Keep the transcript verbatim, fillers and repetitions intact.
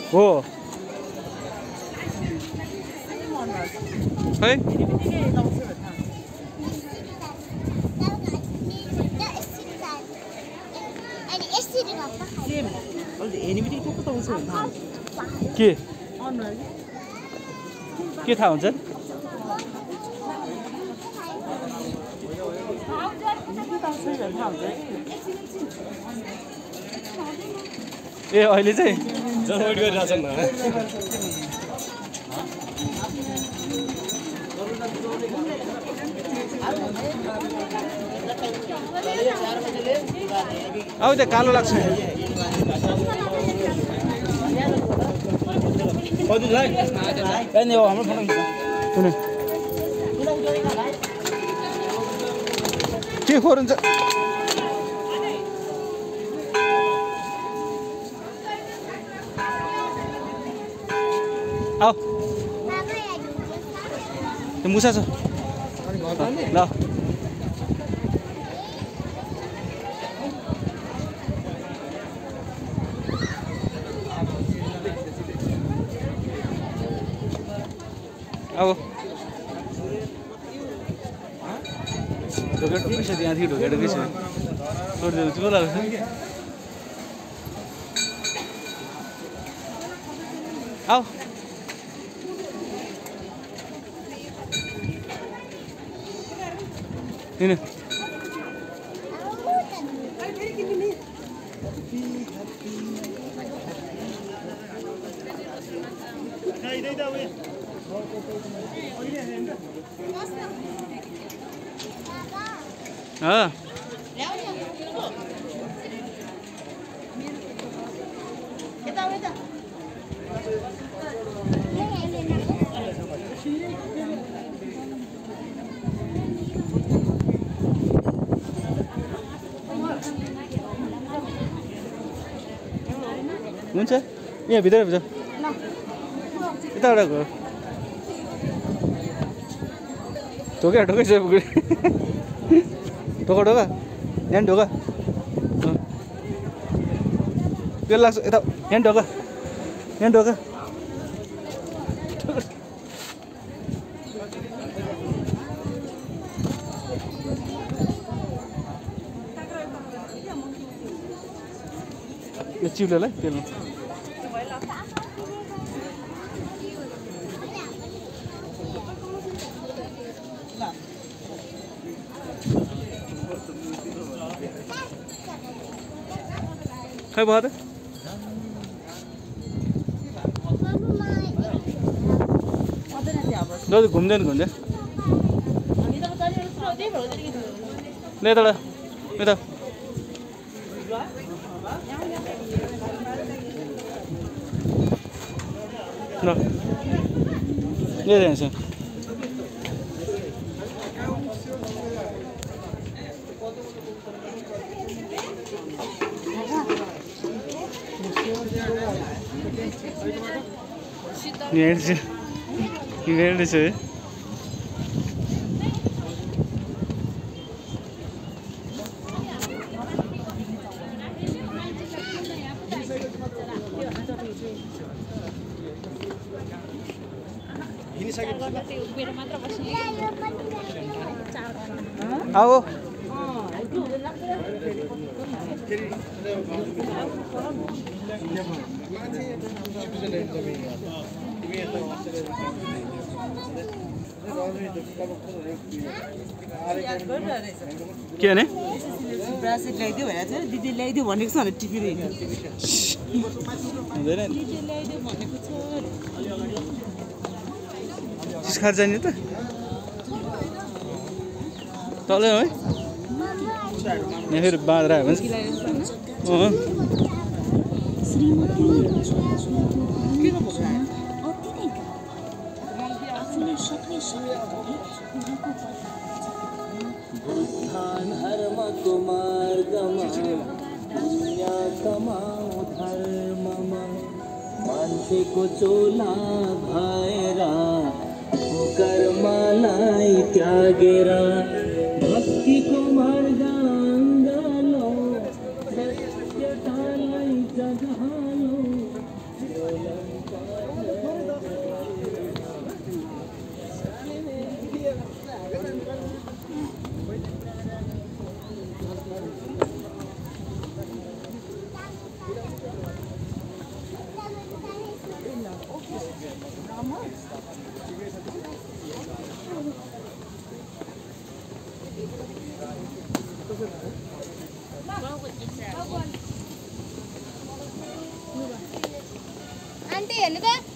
हो है के के थाहा हुन्छ ए अहिले चाहिँ जनवेट गरिरहेछन् अब त्यो कालो लाग्छ के खोर हुन्छ आऊ त्यो मुसा छ ल अब ढोका टुकै छ त्यहाँदेखि ढोका टुकै छ छोडिदिनु चुलो लाग्छ आऊ किन हाँ हुन्छ यहाँ भित्र भित्र यताबाट गयो ढोका ढोकै छ ढोका ढोका यहाँ ढोका त्यो लाग्छ यता यहाँ ढोका यहाँ ढोका यो चिउलेलाई तेलमा खै भयो त दाजु घुम्दैन घुम्दै ल यताबाट यता ल ले जान्छ Niente, che verde c'è? आओ के भने ब्रासेट ल्याइदियो भनेको थियो दिदी ल्याइदियो भनेको छ भने टिपिदियो हुँदैन दिदी ल्याइदियो भनेको छ जिस्कार जाने त तल है यहाँ फेरि बाँधेर आयो भने धर्मको मार्गमा दुनिया कमाऊ धर्ममा मान्छेको चोला भएर कर्मलाई त्यागेर भक्तिको मार्ग अङ्गालो सत्यतालाई जगालो हेर्नु त